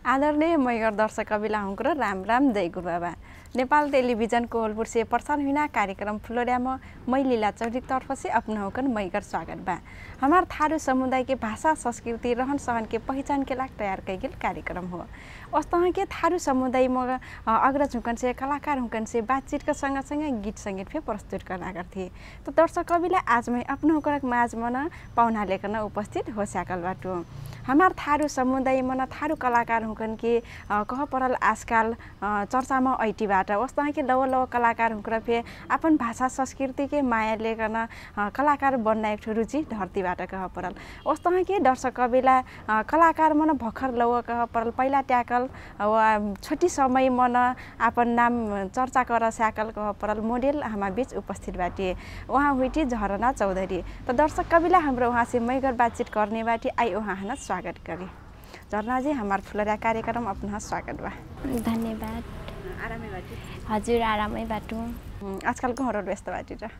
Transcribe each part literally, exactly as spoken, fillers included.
आदरणीय मैगर दर्शक कविला हुँक्रो राम राम जय गुरु बाबा। नेपाल टेलिभिजन कोहलपुर से प्रसारण हुना कार्यक्रम फुलरिया में मैं लीला चौधरी तरफ से अपना होकर मैगर स्वागत बा। हमार थारू समुदाय के भाषा संस्कृति रहन सहन के पहचान के लाग तैयार कई गेल कार्यक्रम हो। उस तरह के थारू समुदाय में अग्रज हुकन से कलाकार हुकन से बातचीत का संग संग गीत संगीत भी प्रस्तुत करना करती। तो दर्शक कविला आज मैं अपना होकर माझ मन पाहुना लेकर उपस्थित हो सकल बाटो। हमार थारू समुदाय मन थारू कलाकार हुकन के कह परल आजकल चर्चा में ऐटी बाट उस तरह के लव लव कलाकार हुकर फे अपन भाषा संस्कृति के माया लेकर कलाकार बन्न एक रुचि धरती बाट कह परल। उस तरह के दर्शक कविला कलाकार मन भर्खर लव कह परल पहिला ट्याकल छोटी समय मन अपन नाम चर्चा कर स्याकल कह परल मोडेल हमार बीच उपस्थित बाटे। वहाँ हुई झरना चौधरी। तो दर्शक कविला हाम्रो वहाँ से मैगर बातचीत करने बाटे आई वहाँ हन स्वागत करी। झरना जी हमार फुलरिया कार्यक्रम अपना स्वागत बा। धन्यवाद। आरामै बाटे? हजुर आरामै बाटु। आजकल घरहरु व्यस्त बाटे र?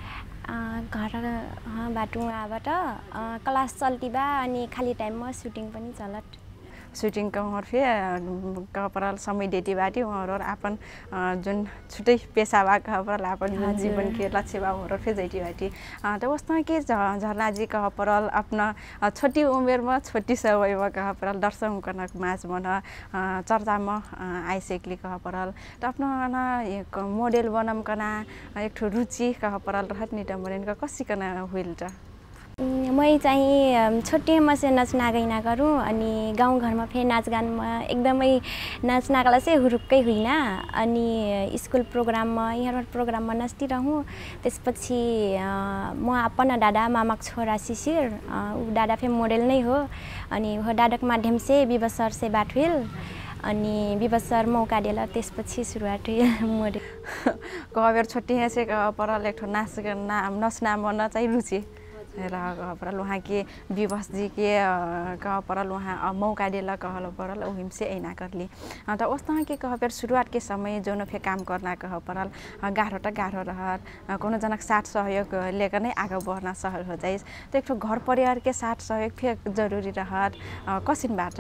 घर बाटु आबाट क्लास चल्ती बा अनि खाली टाइममा सुटिङ पनि चलत। शूटिङ कहर फे कहपरल समय डेटी बाटी वहाँ अपन जुन छुट्टै पेशा बा कहपरल अपन जुन जीवन के लक्ष्य बा वहाँ फे जैटी बाटी। तो उस तरह के झरना जी कहपरल अपना छोटी उमेर में छोटी समय में कहपरल दर्शक करना माज मन चर्चा में आइसक्ली कहपरल। तो अपना मोडेल बनम कना एक ठो रुचि कहपरल रहत निट मरेन का कसी कना हुइल त? मैं चाहिँ छोटी मसे नाच्ना गइना गरौँ अनि गाउँघरमा फेरि नाचगानमा एकदमै नाच्नाका चाहिँ हुरुक्कै होइन अनि स्कुल प्रोग्राममा यहाँ प्रोग्राममा नाच्दिरहँ। त्यसपछि म अपन दादा मामाको छोरा शिशिर ऊ दादा फेरि मोडेल नै हो अनि वो दादाको माध्यम से विवसर से बात हुइल अनि विवसर मौका दिला त्यसपछि सुरुवात मोडेल कहबेर छोटी है से परल एक ठो नाच नाम नचना मन चाहिँ रुचि र परल वहाँ के विवश जी के कह परल वहाँ मौका दिला कहल परल ओ हिमसे ऐना करली। तो उस तरह के कह पर शुरुआत के समय जो न फे काम करना कह परल गाह्रो त गाह्रो रहत कोनो जनक साथ सहयोग लेकर नै आगे बढ़ना सहल हो जाइस। तो एक घर परिवार के साथ सहयोग फे जरूरी रहत कसिन बाट?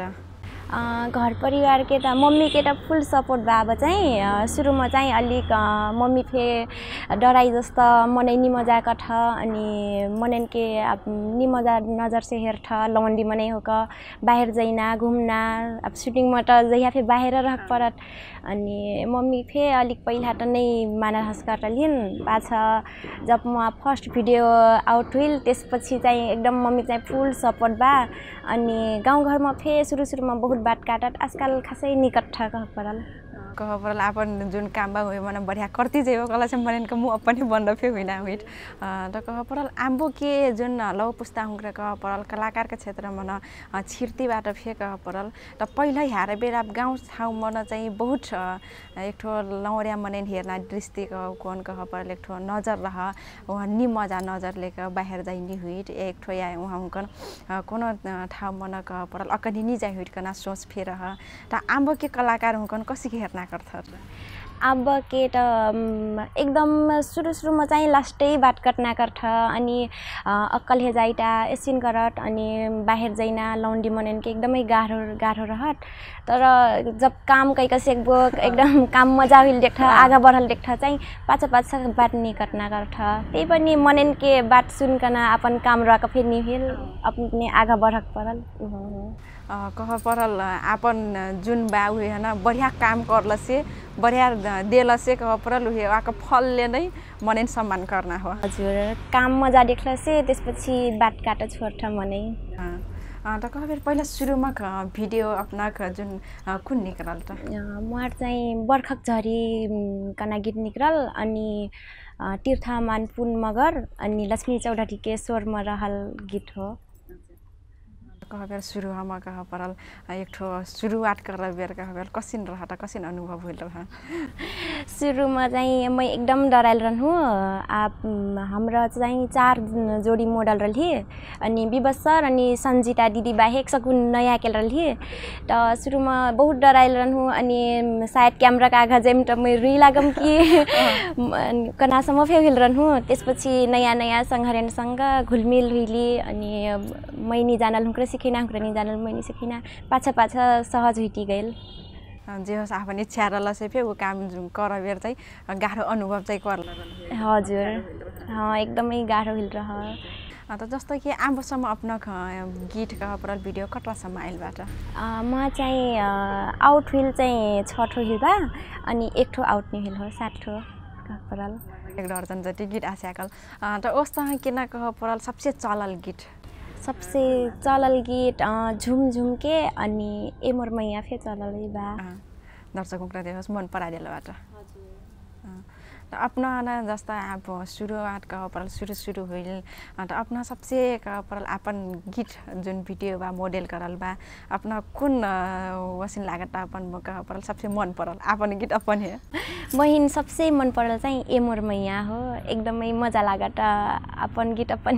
घर परिवार के त मम्मी के त फुल सपोर्ट बा। अब चाहिँ सुरुमा चाहिँ अलिक मम्मी फे डराई जस्तो मनै निमजाक ठ अनि मनन के अब निमजा नजर से हेर ठ लवंडी मनै हो क बाहिर जैना घुम्ना अब शूटिङ म त जहिया फे बाहिर रह परत अनि मम्मी फे अलिक पहिला त नै माना हस्काट लिन पाछा जब म फर्स्ट भिडियो आउट हुइल त्यसपछि चाहिँ एकदम मम्मी चाहिँ फुल सपोर्ट बा अनि गाउँ घरमा फे सुरु सुरुमा बहुत बात काटत आजकल खासै निकट छ कह परल कह परल अपन जुन काम बा हुए मन बढ़िया करती जाइयो कला से मनन के मुंह अपन बंद फे होइना होइट। त कह परल आम्बो के जुन लव पुस्ता हुँक्रे कह परल कलाकार के क्षेत्र मन छिर्ती बाट फे कह परल त पहिला हारे बेला गाउँ ठाउँ मन चाहिँ बहुत एक ठो लौरिया मनन हेर्ना दृष्टि कह कोन कह परल एक ठो नजर रह वहाँ नि मजा नजर लेकर बाहिर जाइनी हुइट एक ठो या वहाँ हुकन कोनो ठाउँ मन कह परल अकनी नि जाइ हुइट कना सोच फे रह। त आम्बो के कलाकार हुकन कसी हेर्ना अब के त एकदम सुरु सुरुमा चाहिँ लास्टै बात कटना करथ अनि अक्कल हे जाइटा एसिन करत अनि बाहिर जैना लौंडी मनन के एकदमै गाह्रो गाह्रो रहत। तर जब काम कैका सेकबो एकदम काम मजा हुइल देख्था आगा बढल देख्था चाहिँ पाछा पाछा बात नि कटना करथ त्यही पनि मनन के बात सुनकन अपन काम रक फेरि नि भेल अपने आगा बढक परल। कह परल अपन जुन बा हुए है ना बढ़िया काम करल से बढ़िया देल से कह परल हुए आका फल ले नै मनन सम्मान करना हो। हजुर काम मजा देखला से त्यसपछि बात काट छोड्छ मनै। त कह बेर पहिला सुरुमा भिडियो अपना जुन कुन निकलल त? मोर चाहिँ बर्खक झरी कना गीत निकलल अनि तीर्थमान पुन मगर अनि लक्ष्मी चौधरी के स्वरमा रहल गीत हो। कह बेर शुरू हम कह परल एक ठो शुरुआत कर बेर कह बेर कसिन रह त कसिन अनुभव होइल रह? सुरुमा चाहिँ म एकदम डराइल रहनु। आप हाम्रो चाहिँ चार जोडी मोडल रही अनि विवसर अनि संजीता दिदी बाहेक सकुन नयाँ केल रही। त सुरुमा बहुत डराइल रहनु अनि शायद क्यामेरा का आगा जेम त म रुई लागम कि कनासम्म फेल रहनु। त्यसपछि नयाँ नयाँ संघरेनसँग घुलमिल हुइली अनि मैनी जानल हुँक्रे सिखैना हमरा नि जानल मैनी सिखैना पाछा पाछा सहज हुइटी गइल जे होस् आफ्नो इच्छा रहला से फे वो काम कर बेर चाहिँ गाह्रो अनुभव चाहिँ कर हजुर हाँ एकदमै गाह्रो हिल रह त जस्तो कि आम्बोसम्म अपना गीत का परल भिडियो कतरासम्म आइलबाट म चाहिँ आउट हिल चाहिँ छ ठो हिल बा अनि एक ठो आउट न्यू हिल हो सात ठो परल एक दर्जन जति गीत आस्याकल त ओस्ता किन कह परल सबसे चलल गीत सबसे चलल गीत झुम झुम के अनि एमोर मैया फे चलल बा दर्शकौं देहोस् मन पराइदेलबाट अपना ना जस्ता आप शुरुआत का परल शुरू शुरू होइल त अपना सबसे का परल अपन गीत जुन भिडियो बा मोडेल करल बा अपना कुन वसिन लागत अपन का परल सबसे मन परल अपन गीत अपन है महिन सबसे मन परल चाहिँ एमोर मैया हो एकदमै मजा लागत अपन गीत अपन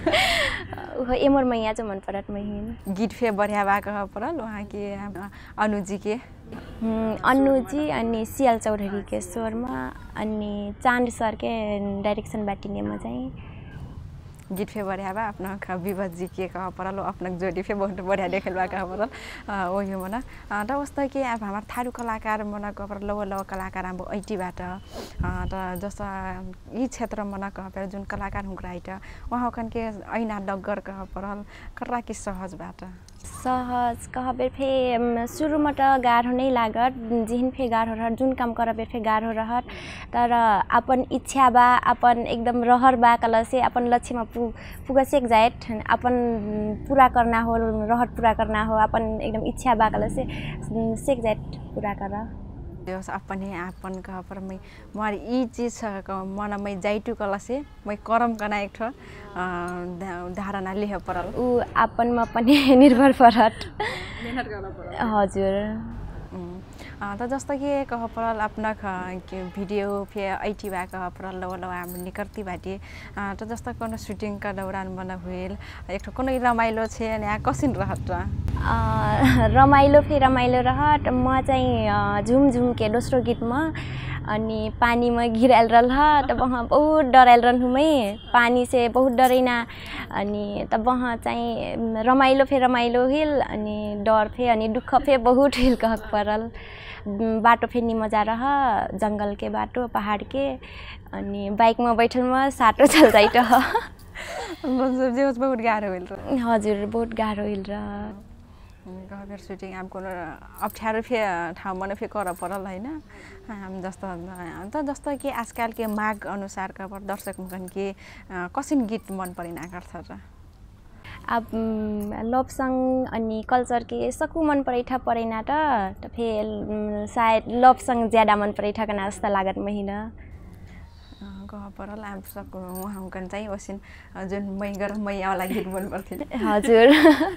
है एमोर मैया चाहिँ मन परत महिन गीत फे बढ़िया बा का परल वहाँ के अनुजी के अन्नुजी अनि सियाल चौधरी के स्वरमा अनि चांद सर के डाइरेक्सन बाटिने में चाहिँ गीत फे बढ़िया बा अपना विवाद जी के कह परल अपना जोड़ी फे बहुत बढ़िया देखल बा कह परल वही मना त वस्ता के अब हमार थारू कलाकार मना कह परल लव लव कलाकार हम ऐटी बाट त जस्ता ई क्षेत्र मना कह पर जुन कलाकार हुँक्रा आइट वहाँ कन के ऐना डगर कह परल करला के सहज बाट सहज कह बेर फे सुरु में त गाह्रो नै लागत जिहिन फे गाह्रो रहत जुन काम कर बेर फे गाह्रो रहत तर अपन इच्छा बा अपन एकदम रहर बा कल से अपन लक्ष्य में पु पुगा सेक जाएट अपन पूरा करना हो रहर पूरा करना हो अपन एकदम इच्छा बा कल से सेक जाएट पूरा कर देवस अपन ही अपन कह पर मैं मार ई चीज मन मैं जाइटू कल से मैं करम कना एक ठो धारणा लिह परल उ अपन में अपन निर्भर परत मेहनत गर्न परल हजुर त जस्तो कि कह परल अपना भिडियो फे ऐटी बा कह परल लव लव हम निकर्ती बाटी त जस्तो कोनो शूटिंग का दौरान बना हुइल एक ठो कोनो रमाइलो छे अनि कसिन रहत रमाइलो फे रमाइलो रहत म चाहिँ झुम झुम के दोस्रो गीत में अनि पानी में गिराल रह तब वहाँ बहुत डराइल रहूँ मैं पानी से बहुत डरैना अनि तब वहाँ चाहिँ रमाइलो फे रमाइलो हिल अनि डर फे अनि दुख फे बहुत हिल कह परल बाटो फे नि मजा रह जंगल के बाटो पहाड़ के अनि बाइक में बैठल में साटो चल जाइत बहुत गाह्रो हिल हजुर बहुत गाह्रो हिल रह गहबेर शूटिंग हम कोनो अप्ठ्यारो फे ठाउँ मन फे कर परल हैन हम जस्तो त जस्तो कि आजकल के माग अनुसार का पर दर्शक मुखन के कसिन गीत मन परिना गर्छ र अब लव सॉन्ग अनि कल्चर के सकु मन परेठा परेना त फे शायद लव सॉन्ग ज्यादा मन परेठा कना जस्ता लागत महिना कह परल हम सब वहाँ कन चाहिँ वसिन जुन मै गर मै आला गीत मन पर्थे हजुर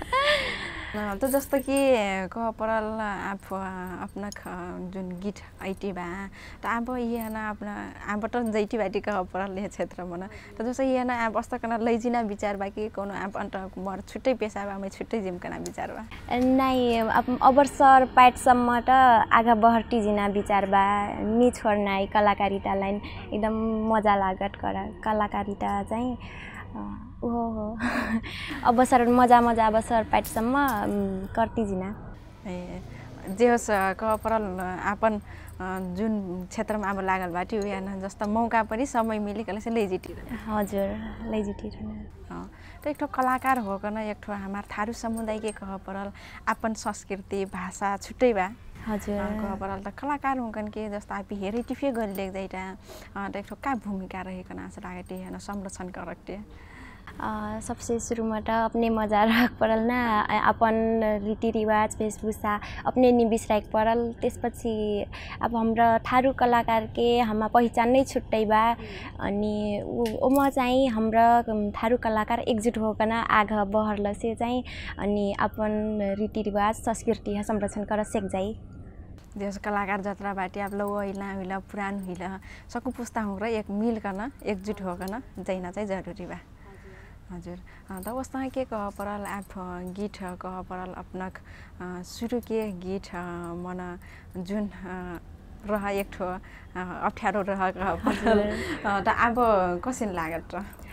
त जस्तो कि कह परल आप अपना जुन गीत ऐटी बा त अब ये ना अपना आप त जैटी बाटी कह परल ये क्षेत्र मन त जस्तो ये ना आप अस्त कना लैजिना विचार बा कि कोनो आप अन्त मर छुट्टै पेशा बा मै छुट्टै जिम कना विचार बा नै अब अवसर पाइट सम्म त आगा बहर्टी जिना विचार बा नि छोड्ना कलाकारिता लाइन एकदम मजा लागत करा कलाकारिता चाहिँ ओहो हो अवसर मजा मजा अवसर पाइटसम्म कर्ती जिना ए जे होस् कह परल आपन जुन क्षेत्रमा अब लागल बाटी हो या जस्तो मौका पनि समय मिली कले से लैजिटी हजुर लैजिटी त एक ठो कलाकार हो कन एक ठो हमार थारू समुदाय के कह परल आपन संस्कृति भाषा छुट्टै बा हजुर कह परल त कलाकार हुकन के जस्तो आप हेरै टिफे गल देख जाइटा त एक ठो का भूमिका रहेकन आशा लागटे हैन संरक्षण करकटे सबसे शुरू में तो अपने मजा रख पड़ल ना अपन रीति रिवाज वेशभूषा अपने नि बिसराइक पड़ल त्यसपछि अब हाम्रो थारू कलाकार के हम पहिचान नै छुट्टै बा अनि ओमा चाहिँ हाम्रो थारू कलाकार एकजुट होकन आग बहरल से चाहिँ अनि अपन रीति रिवाज संस्कृति संरक्षण कर सेक जाई देश कलाकार जत्रा बाटी आप लोग हिला हिला पुरान हिला सकु पुस्ता हो र एक मिल कन एकजुट होकन जाइना चाहिँ जरुरी बा हजुर त वस्ता के कह परल आप गीत कह परल अपना शुरू के गीत मन जुन रह एक ठो अप्ठ्यारो रह कह परल त अब कसिन लागत र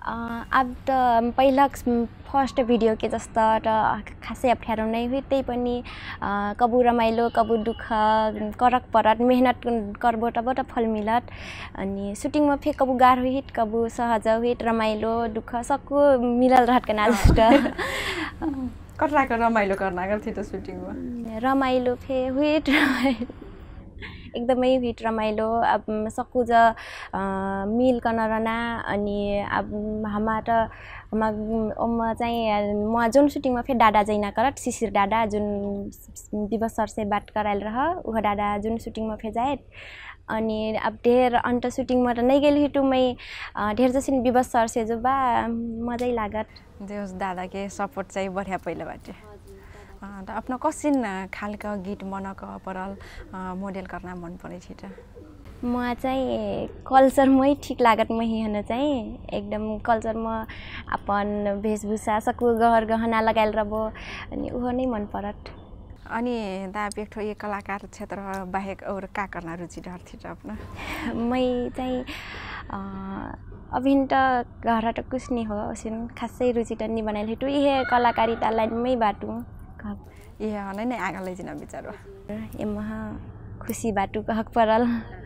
अब त पहिला फर्स्ट भिडियो के जस्तो त खासै अप्ठ्यारो नै हुई त्यही पनि कबु रमाइलो कबु दुःख करक परत मेहनत करबो तब फल मिलत अनि सुटिङमा फे कबु गाह्रो हिट कबु सहज हिट रमाइलो दुःख सबको मिलल रहत के ना जस्ट कटराको रमाइलो गर्न गर्थ्यो त सुटिङमा रमाइलो फे हुइट एकदमै हिट रमाइलो अब सकु ज मिल कन रना अनि अब हमा त हमा ओमा चाहिँ म जुन सुटिङमा फे दादा जैना करत शिशिर दादा जुन दिवस सर से बात कराइल रह उह दादा जुन सुटिङमा फे जाए अनि अब ढेर अन्त सुटिङमा त नै गेल हिटुमै ढेर जसिन विवश सर से जो बा मजै लागत देउस दादा के सपोर्ट चाहिँ बढ़िया पहिला बाटे त अपना कसिन खालका गीत मनक परल मोडेल गर्न मन परे छ त म चाहिँ कल्चरमै ठीक लागत मही हन चाहिँ एकदम कल्चरमा अपन वेशभूषा सकु गहर गहना लगाइल रहबो अनि उहो नै मन परत अनि दा बेठो ये कलाकार क्षेत्र बाहेक और का गर्न रुचि रहथि त अपना मै चाहिँ अभिन त घर त कुछ नहीं हो सिन खासै रुचि त नि बनाइल हिटु इहे कलाकारिता लाइनमै बाटु इहे नै नै आगा लैजिन बिचारो एमा खुसी बाटु कहक परल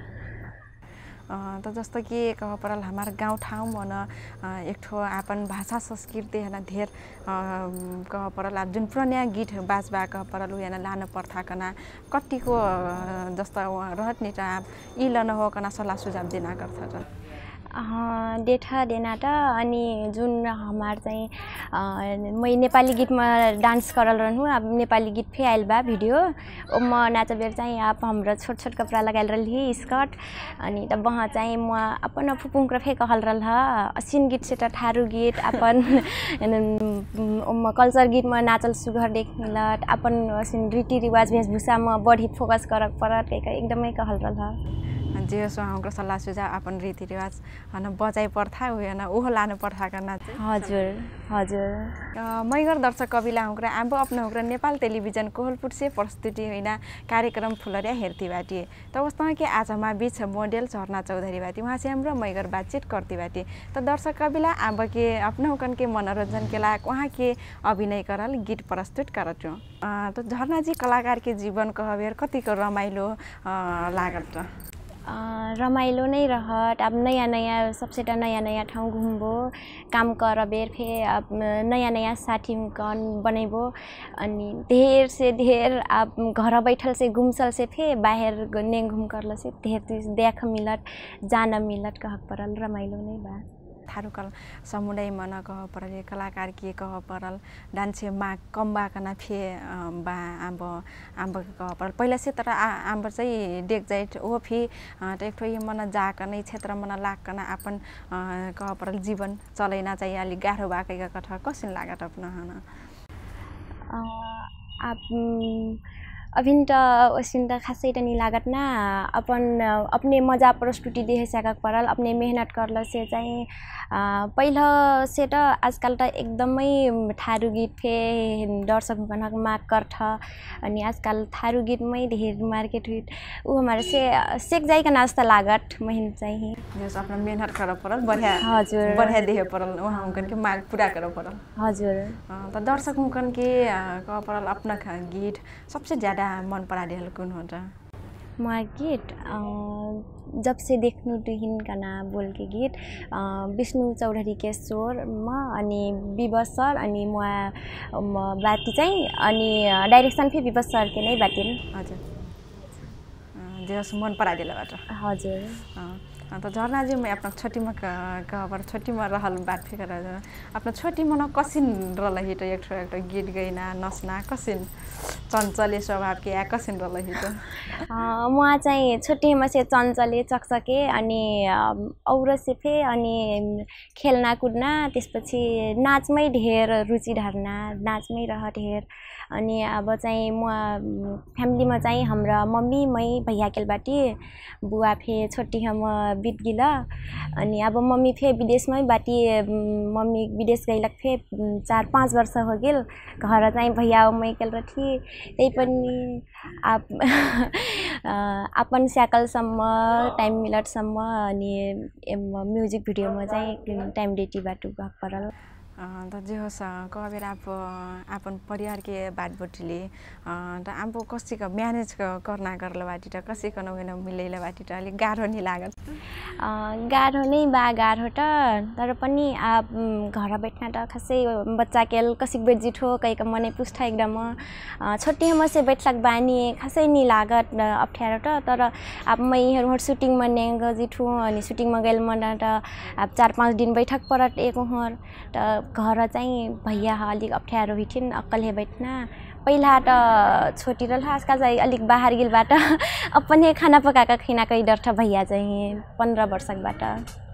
त जस्तो कि कह परल हमार गाउँ ठाउँ मन एक ठो आपन भाषा संस्कृति हैन धेर कह परल अब जुन पुराना गीत बाजबा कह परल उना लान पर्था कना कतिको जस्तो रहत नि त इ लन हो कना सल्लाह सुझाव देना गर्छ त डेठा देना त अनि जुन हमार चाहिँ मै नेपाली गीतमा डान्स करल रहनु अब नेपाली गीत फे आइल बा भिडियो ओमा नाच बेर चाहिँ आप हाम्रो छोट छोट कपड़ा लगाइल रहली स्कर्ट अनि त वहाँ चाहिँ म अपन फुपुङ फे कहल रहल असिन गीत से त ठारू गीत अपन ओमा कल्चर गीतमा नाचल सुघर देखिलत अपन असिन रीति रिवाज वेशभूषामा बढी फोकस करक परत एकदमै कहल रहल जे सो हाम्रो सल्लाह सुझाव अपन रीतिरिवाज हन बजाइ पर्था होइन ओहो लानु पर्था करना हजुर हजुर मैगर दर्शक कविला हुँक्रा आम्बो अपना हुँक्रा नेपाल टेलिभिजन कोहलपुर से प्रस्तुति होइन कार्यक्रम फुलरिया हेर्ती बाटी त वस्तु के आज हमार बीच मोडेल झरना चौधरी बाटी वहाँ से हाम्रो मैगर बातचीत करती बाटी त दर्शक कविला आम्बो के अपना हुकन के मनोरंजन के लायक वहाँ के अभिनय करल गीत प्रस्तुत करत त झरना जी कलाकार के जीवन कहबेर कतिको रमाइलो लागत त रमाइलो नै रहत अब नयाँ नयाँ सबसे त नयाँ नयाँ ठाउँ घुम्बो काम कर बेर फे अब नयाँ नयाँ साथी कन बनैबो अनि ढेर से ढेर अब घर बैठल से घुमसल से फे बाहिर ने घुम करल से ढेर देख मिलत जान मिलत कहक परल रमाइलो नै बा थारुकल समुदाय मन कह परल कलाकार के कह परल डान्स मा कम्बा कना फे बा आम्ब आम्ब कह परल पहिला से तर आम्ब चाहिँ देख जाइत ओ फे एक ठो मन जाक नै क्षेत्र मन लाग कना अपन कह परल जीवन चलैना चाहिँ अलि गाह्रो बाकै कथा कसिन लागत अपना हन आप अभिन त ओसिन त खासै त नि लागत ना अपन अपने मजा प्रस्तुति देहे सकक परल अपने मेहनत करल से चाहिँ पहिला से त आजकल त एकदमै थारू गीत फे दर्शक बनक माग करथ अनि आजकल थारू गीतमै ढेर मार्केट हुई उ हमारे से सेक जाई का नास्ता लागत महिन चाहिँ जस अपना मेहनत कर परल बढ़िया हजुर बढ़िया देहे परल वहाँ उनकन के माग पूरा कर परल हजुर त दर्शक उनकन के कह परल अपना गीत सबसे ज्यादा मन परा देहल कुन हो त म गीत जब से देख्नु तुहिन कना बोल के गीत विष्णु चौधरी के स्वर म अनि विवश सर अनि म बाती चाहिँ अनि डाइरेक्सन फे विवश सर के नै बातिन हजुर जस मन परा देलबाट हजुर त झरना जी मैं अपना छोटी में कहबर छोटी में रहल बात फिकर अपना छोटी मन कसिन रल हिट एक ठो एक गीत गैना नसना कसिन चञ्चले स्वभाव के या कसिन रल हिट म चाहिँ छोटी में से चञ्चले चकचके अनि औरत से फे अनि खेलना कुदना त्यसपछि नाचमै ढेर रुचि धार्ना नाचमै रह ढेर अनि अब चाहिँ म फ्यामिलीमा चाहिँ हाम्रो मम्मी मै भैया केलबाटी बुवा फे छोटी हम बीत गिल अनि अब मम्मी फे विदेशमै बाटी मम्मी विदेश गइलक फे चार पाँच वर्ष हो गेल घर चाहिँ भैया मै केल रथी त्यही पनि आप अपन स्याकलसम्म टाइम मिनटसम्म अनि म्युजिक भिडियोमा चाहिँ टाइम डेटीबाट गफ परल त जे होस् कबेर आप अपन परिवार के बात बोटिले त आम्पो कसिक म्यानेज करना करल बाटी त कसिक नवेन मिलैल बाटी त अलिक गाह्रो नि लागत गाह्रो नै बा गाह्रो त तर पनि आप घर बैठना त खासै बच्चा केल कसिक बेट जिठो कैक मने पुष्ठा एकदम छोटी हम से बैठलक बानी खासै नि लागत अप्ठ्यारो त तर आप मैहरु सुटिङ मने जिठो अनि सुटिङ मा गइल मन त आप चार पाँच दिन बैठक परत एक हर त घर चाहिँ भैया अलिक अप्ठ्यारो हिठिन अक्कल हे बैठना पहिला त छोटी रहल आजकल चाहिँ अलिक बाहर गिलबाट अपने खाना पकाका खिना कई डर था भैया चाहिँ पंद्रह वर्षकबाट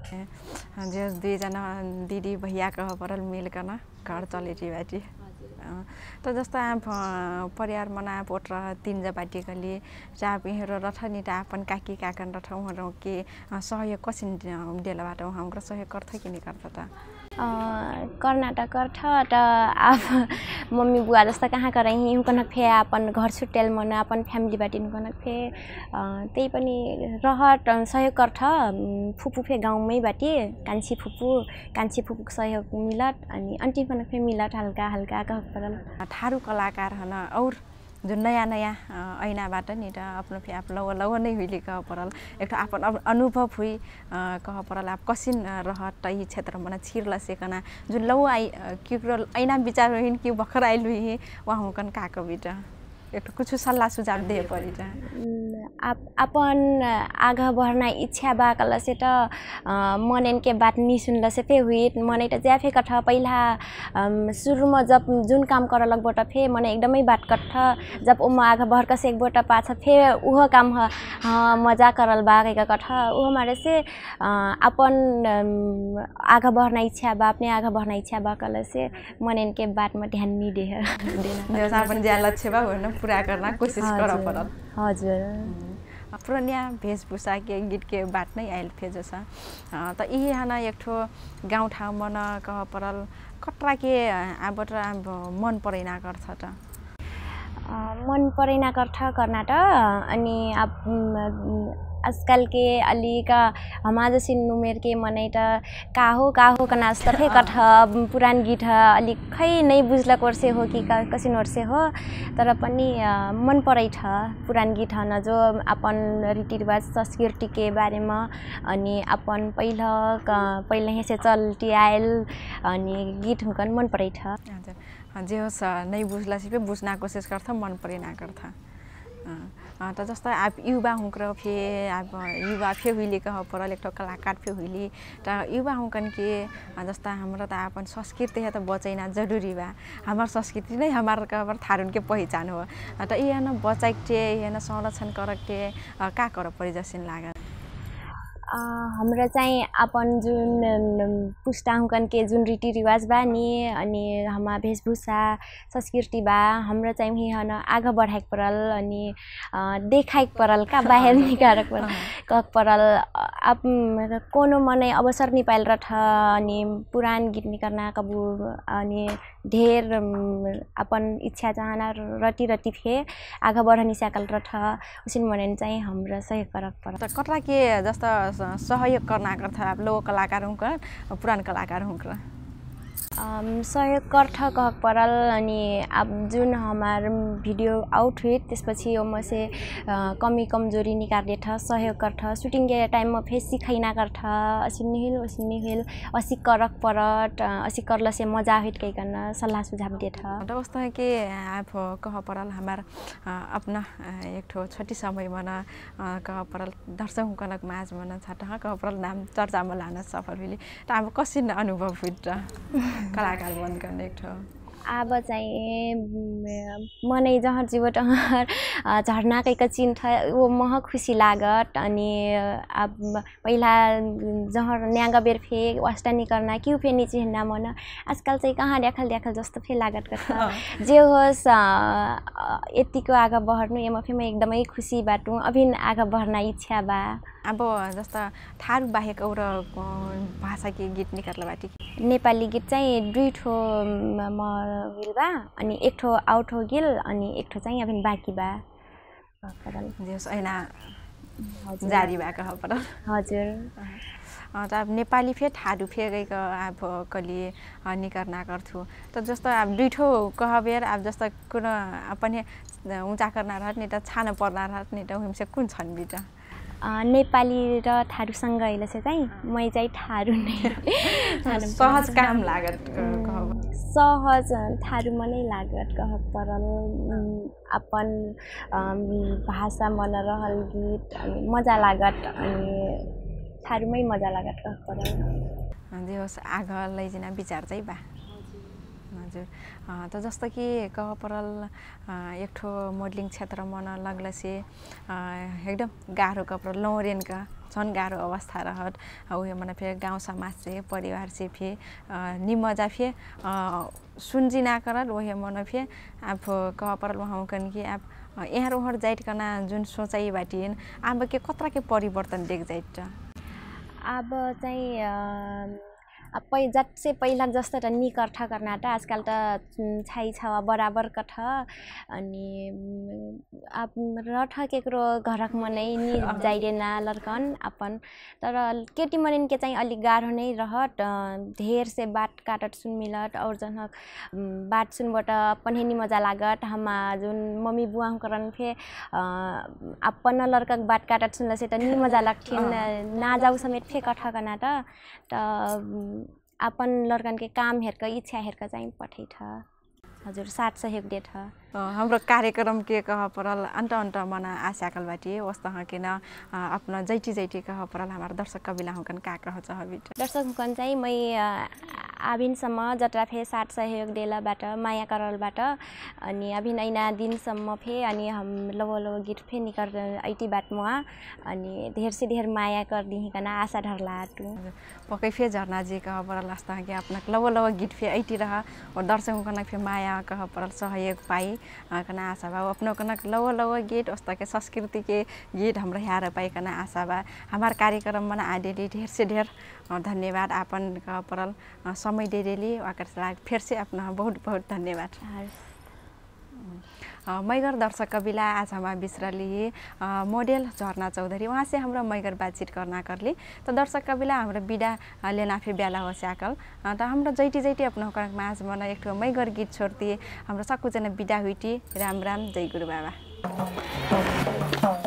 जे दुईजना दिदी भैया कह परल मिलकन घर चलेटी बाटी त जस्तो आप परिवार मना पोट तीन जबाटी गली चाप हेरो रथनी त आपन काकी काकन रथ उहरो के सहयोग कसिन देलबाट हाम्रो सहयोग गर्थ कि नि गर्थ त कर्नाटक अर्थ त आप मम्मी बुआ जस्ता कहाँ करही हुकन फे अपन घर छुट्याल मन अपन फ्यामिली बाटी हुकन फे त्यही पनि रहत सहयोग गर्थ फुपू फे गाउँमै बाटी कान्छी फुपू कान्छी फुपूको सहयोग मिलत अनि आन्टी पनि फे मिलत हल्का हल्का कह परल थारू कलाकार हन और जो नयाँ नयाँ ऐनाबाट नि त आफ्नो फे आप लव लव नै हुइले कह परल एक अपन अनुभव हुई कह परल आप कसिन रहत तई क्षेत्र मना छिरला सेकना जुन लव आई क्युरो ऐना विचार होइन कि भखर आइलु हे वहाँ हुकन काको बिटा एक कुछ सल्लाह सुझाव दे परि त आप अपन आगा बढ़ना इच्छा बा कल से त मनन के बात नि सुनल से फे हुई मनै त ज्याफे कठ पहिला सुरु में जब जुन काम कर लग बोट फे मने एकदमै बात कठ जब उमा आगा बढ़ का से एक बोट पाछ फे उहो काम ह मजा करल बा के कठ उहो मारे से अपन आगा बढ़ना इच्छा बा अपने आगा बढ़ना इच्छा बा कल से मनन के बात में ध्यान नि दे देना जैसा अपन ज्या लक्ष्य बा होइन पूरा करना कोशिश कर परल हजुर पुरानिया वेशभूषा के गीत के बात नहीं आयल थे जैसा त यही हना एक ठो गाउँ ठाउँ मन कह परल कटरा के आबट मन परेना गर्छ त मन परेना गर्छ कर्नाट अनि अब आजकल के अलिक हमा जैसी उमेर के मनै त काहो काहो कनास त फे कठ पुरान गीत अलिक खै नै बुझलक वर्षे हो कि कसिन वर्षे हो तर पनि मन परै छ पुरान गीत न जो अपन रीतिरिवाज संस्कृति के बारे में अनि अपन पहिला पहिला हे से चलती आयल अनि गीत हुकन मन परै छ जे होस् नै बुझला सिपे बुझ्ना कोशिश गर्छ मन परेना गर्छ त जस्तो आप युवा हुँक्र फे आप युवा फे हुइले कह परल एक कलाकार फे हुइले त युवा हुँकन के जस्ता हाम्रो त अपन संस्कृति है त बचैना जरुरी बा हमार संस्कृति नै हमार कबर थारुन के पहिचान हो त ई न बचाइके ई न संरक्षण करके का कर परि जसिन लागत हमरा चाहिँ अपन जुन पुस्ता हुकन के जुन रीतिरिवाज बा नि अनि हमा वेशभूषा संस्कृति बा हमरा चाहिँ ही हन आगा बढाइक परल अनि देखाइक परल का बाहिर निकारक परल कक परल अब कोनो मनै अवसर नि पाइल रथ अनि पुरान गीत निकर्ना कबु अनि ढेर अपन इच्छा चाहना रटी रटी फे आगा बढनी साकल रथ उसिन मनन चाहिँ हमरा सहयोग करक परल कटरा के जस्ता सहयोग करना गर्छ आप लोक कलाकार हुँकर पुरान कलाकार हुँकर सहयोग गर्छ कह परल अनि अब जुन हमार भिडियो आउट हुई त्यसपछि ओम से कमी कमजोरी निकाल था सहयोग गर्छ शूटिंग के टाइम में फेस सिखाइना गर्छ असिनी हिल असिनी हिल असी करक परत असी करल से मजा हुई कहिकन सल्लाह सुझाव दे था दोस्त है कि आप कह परल हमार अपना एक ठो छोटी समय मना कह परल दर्शक कनक माझ मना छटा कह परल नाम चर्चा में लान सफल हुई त अब कसिन अनुभव हुई कलाकार बन गर्ने एक ठो अब चाहिँ मनै जहर जीवट झरना कैक चिन था वो मह खुशी लागत अनि अब पहिला जहर न्यागा बेर फे वास्टानी करना क्यों फे नीचे हिँड्ना मन आजकल चाहिँ कहाँ देखल देखल जस्तो फे लागत गर्छ जे होस् यतिको आगा बढ्नु एमा फे म एकदमै खुसी बाटु अभिन आगा बढ्न इच्छा बा अब जस्तो थारू बाहेक और भाषा के गीत निकाल्नु बाटी नेपाली गीत चाहिँ दुई ठो म गिल बा अनि एक ठो आउट हो गिल अनि एक ठो चाहिँ अबिन बाँकी बा जस ऐना जारी भएको पर हजुर अब नेपाली फे ठाडु फे गएको अब कली निकर्ना गर्थ्यो त जस्तो अब दुई ठो कहबेर अब जस्तो कुन पनि उँचा गर्न रहत नि त छान पर्ना रहत नि त हमसे कुन छन् बिटा नेपाली र थारूसँग अहिले चाहिँ मै चाहिँ थारू नै सहज काम लागत सहज थारू मनै लागत कह परल अपन भाषा मन रहल गीत अनि मजा लागत अनि थारूमै मजा लागत कह परल दिवस आग लैजिना विचार चाहिँ बा हजुर त जस्तो कि कह परल एक ठो मोडलिङ क्षेत्र मन लगलसे एकदम गाह्रो कपर लौरेनका झन् गाह्रो अवस्था रहत उयो मन फेरि गाउँ समाज से परिवार से फे निमजा फे सुनजिना करत उयो मन फे अब कह परल वहाँ कन कि अब यहाँ रोहर जाइत कना जुन सोचाइ बाटिन अब के कत्रा के परिवर्तन देख जाइत अब चाहिँ अब पै जत्से पहिला जस्तो त निकर ठ करना त आजकल त छाई छावा बराबर कठ अनि अब रठ केकरो घरक मनै नि जाइरेना लर्कन अपन तर केटी मनन के चाहिँ अलि गाह्रो नै रहत ढेर से बात काटत सुन मिलत और जनक बात सुनबाट अपन हेनी मजा लागत हमा जुन मम्मी बुआ करन फे अपन लड़का बात काटत सुनला से त नि मजा लागथिन ना जाऊ समेत फे कठ करना त त अपन लड़कन के काम हेरक इच्छा हेरक चाहिँ पठैठ हजुर साथ सहयोग देठ हाम्रो कार्यक्रम के कह परल अंत अंत मना आशाकल बाटी वस्ता के न अपना जैटी जैटी कह परल हमार दर्शक कविला हुकन का कह छ बिट दर्शक हुकन चाहिँ मै आबिनसम्म जत्रा फे साथ सहयोग देलाबाट माया करलबाट अनि अभिन ऐना दिनसम्म फे अनि हम लव लव गीत फे निकर ऐटी बात मुआ अनि ढेर से ढेर माया कर दिही कना आशा धरला टु पकै फे झरना जी कह परल अस्ता के अपना लव लव गीत फे ऐटी रहा और दर्शक हुकन फे माया कह परल सहयोग पाई कना आशा बा अपनो कना लव लव गीत अस्ता के संस्कृति के गीत हमरा यार पाई कना आशा बा हमार कार्यक्रम मना आदि ढेर से ढेर धन्यवाद आपन कह परल समय दे देली वाकर फिर से अपना बहुत बहुत धन्यवाद मैगर दर्शक कविला आज हमारा बिसरली मोडेल झरना चौधरी वहाँ से हमरा मैगर बातचीत करना करली तो दर्शक कविला हमरा बिदा लेना फिर ब्याला हो स्याकल तो हमरा जैटी जैटी अपना माज मन एक ठो मैगर गीत छोड़ती हमरा सबको जना बिदा हुईटी राम राम जय गुरु बाबा।